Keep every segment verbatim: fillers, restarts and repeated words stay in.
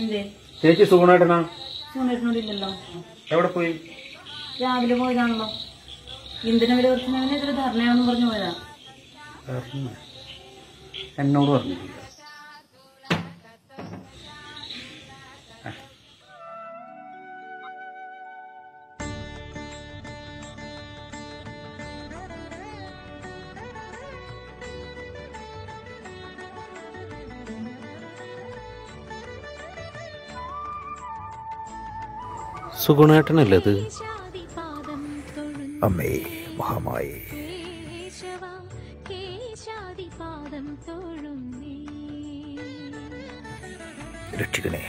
ചേച്ചി സുഗുണേട്ടനാ? സുഗുണേട്ടനോടില്ലല്ലോ. എവിടെ പോയി? രാവിലെ പോയതാണല്ലോ. എന്തിനാ വില കുറച്ചിനെ ഇതിൽ ധർണയാണെന്ന് പറഞ്ഞു പോയതാ. എന്നോട് പറഞ്ഞിട്ടില്ല. സുഗുണേട്ടനല്ലേ ഇത്? അമ്മേ മഹാമായി രക്ഷിക്കണേ.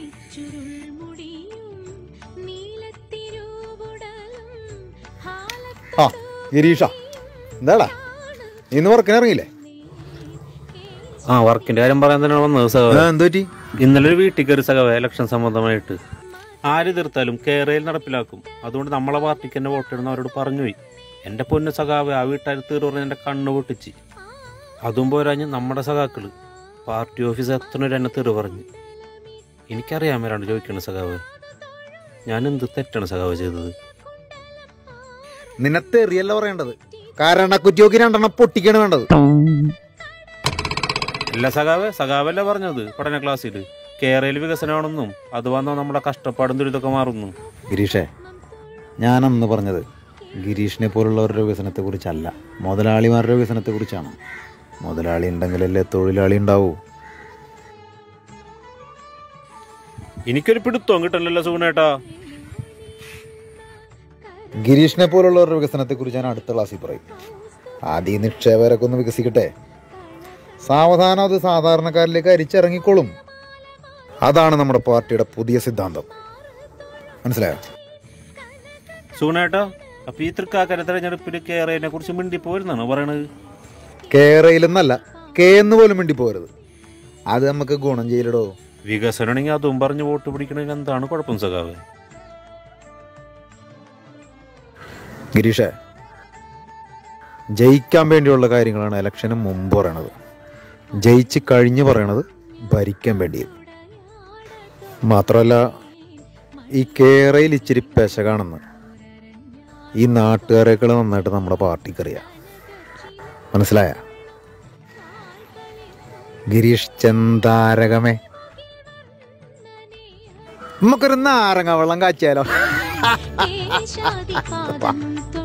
ആ ഗിരീഷ, എന്താടാ ഇന്ന് വർക്കിന് ഇറങ്ങിയില്ലേ? ആ, വർക്കിന്റെ കാര്യം പറയാൻ തന്നെ വന്നത് സഖാവേ. എന്ത് പറ്റി? ഇന്നലെ ഒരു വീട്ടിൽ കയറി സഖാവേ, ഇലക്ഷൻ സംബന്ധമായിട്ട്. ആര് തീർത്താലും കേരളയിൽ നടപ്പിലാക്കും, അതുകൊണ്ട് നമ്മളെ പാർട്ടിക്ക് തന്നെ വോട്ടിടുന്ന അവരോട് പറഞ്ഞുപോയി. എൻ്റെ പൊന്നു സഖാവേ, ആ വീട്ടുകാർ തീർ പറഞ്ഞ് എൻ്റെ കണ്ണ് പൊട്ടിച്ച്. അതും പോരാഞ്ഞ് നമ്മുടെ സഖാക്കള് പാർട്ടി ഓഫീസ് എത്തണവരെ എന്നെ തീർ പറഞ്ഞു. എനിക്കറിയാൻ വരാണ്ട് ചോദിക്കണ സഖാവേ, ഞാൻ എന്ത് തെറ്റാണ് സഖാവ് ചെയ്തത്? നിന്നെ തെറിയല്ല പറയേണ്ടത്, കാരണം കുറ്റിയോക്കി രണ്ടെണ്ണം പൊട്ടിക്കാണ് വേണ്ടത്. അല്ല സഖാവേ, സഖാവല്ലേ പറഞ്ഞത് പഠന ക്ലാസ്സിൽ കേരളയിൽ വികസനമാണെന്നും അത് വന്നാൽ നമ്മുടെ കഷ്ടപ്പാടും ദുരിതമൊക്കെ മാറുന്നു. ഗിരീഷേ, ഞാനന്ന് പറഞ്ഞത് ഗിരീഷിനെ പോലുള്ളവരുടെ വികസനത്തെ കുറിച്ചല്ല, മുതലാളിമാരുടെ വികസനത്തെ കുറിച്ചാണ്. മുതലാളി ഉണ്ടെങ്കിലല്ലേ തൊഴിലാളി ഉണ്ടാവൂ. എനിക്കൊരു പിടുത്തവും കിട്ടണല്ലോ സുഗുണേട്ടാ. ഗിരീഷിനെ പോലുള്ളവരുടെ വികസനത്തെ കുറിച്ച് ഞാൻ അടുത്ത ക്ലാസ്സിൽ പറയും. ആദ്യം നിക്ഷേപകരൊക്കെ ഒന്ന് വികസിക്കട്ടെ, സാവധാനം അത് സാധാരണക്കാരിലേക്ക് അരിച്ചിറങ്ങിക്കോളും. അതാണ് നമ്മുടെ പാർട്ടിയുടെ പുതിയ സിദ്ധാന്തം, മനസ്സിലായോ? സുഗുണേട്ടാ, അപ്പൊ ഈ തൃക്കാക്കര തെരഞ്ഞെടുപ്പിൽ കേരളനെ കുറിച്ച് മിണ്ടിപ്പോരുന്നാണോ പറയണത്? കേരളയിലെന്നല്ല, കെ എന്ന് പോലും മിണ്ടിപ്പോരുത്. അത് നമുക്ക് ഗുണം ചെയ്യലടോ. വികസനമാണെങ്കിൽ അതും പറഞ്ഞ് വോട്ട് പിടിക്കണമെങ്കിൽ എന്താണ് കുഴപ്പം സഖാവേ? ഗിരീഷേ, ജയിക്കാൻ വേണ്ടിയുള്ള കാര്യങ്ങളാണ് ഇലക്ഷന് മുമ്പ് പറയണത്, ജയിച്ച് കഴിഞ്ഞ് പറയണത് ഭരിക്കാൻ വേണ്ടിയും. മാത്രമല്ല, ഈ കേരളയിൽ ഇച്ചിരി പെശകാണെന്ന് ഈ നാട്ടുകാരേക്കാൾ നന്നായിട്ട് നമ്മുടെ പാർട്ടിക്കറിയാം, മനസ്സിലായ? ഗിരീഷ് ചെന്താരകമേ, നമുക്കൊരു നാരങ്ങ വെള്ളം കാച്ചിയാലോ?